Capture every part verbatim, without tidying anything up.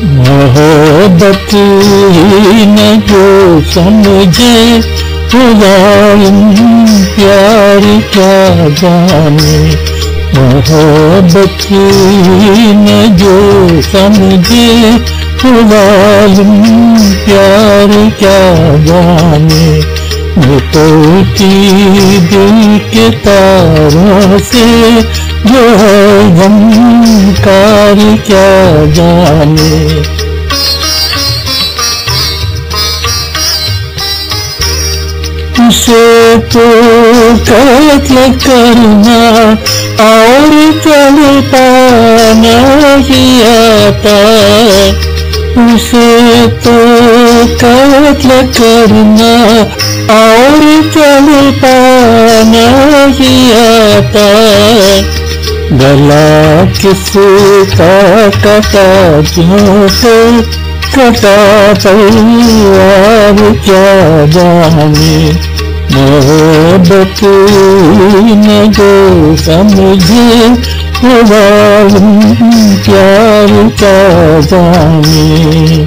मोहब्बत न जो समझे वो जालिम प्यार क्या जाने। मोहब्बत न जो समझे वो जालिम प्यार क्या जाने। टूटी दिल के तारों से जो है गमकार क्या जाने। उसे तो कत्ल करना और चल पाना ही आता। उसे तो कत्ल करना और चल पाना ही आता। गला किसका कटा क्यों से कटा तलवार क्या जाने। मोहब्बत न जो समझे वो जालिम प्यार क्या जाने।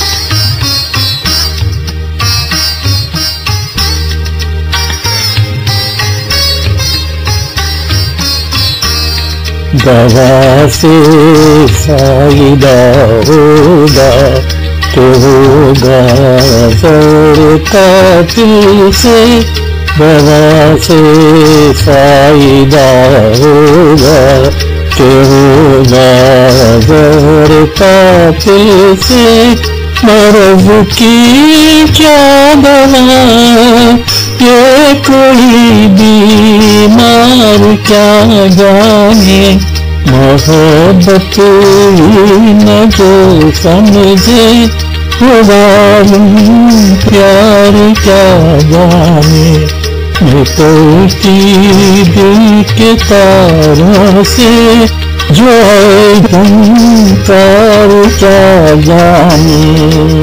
दवा से फायदा होगा तो होगा ज़र कातिल से। दवा से फायदा होगा तो होगा ज़र कातिल से। मर्ज़ की क्या दवा ये कोई बीमार क्या जाने। मोहब्बत न जो समझे वो जालिम प्यार क्या जाने। टूटी दिल के तारों से जो है गमकार क्या जाने।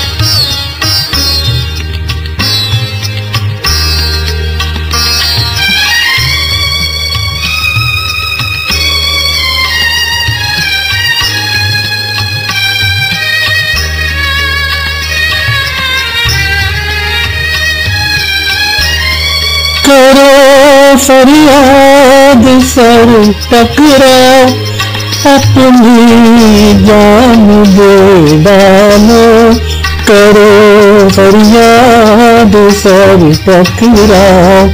करो फरियाद सर टकराओ अपनी जान दे डालो। करो फरियाद सर टकराओ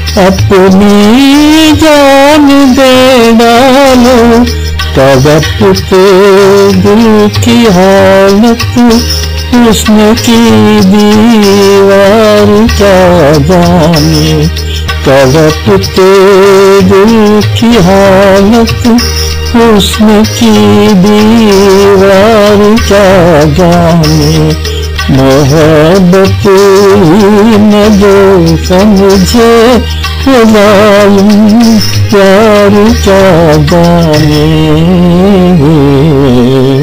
अपनी जान दे डालो। तड़पते दिल की हालत हुस्न की दीवार क्या जाने। तड़पते दिल की हालत हुस्न की दीवार क्या जाने। मोहब्बत न जो समझे वो जालिम प्यार क्या जाने।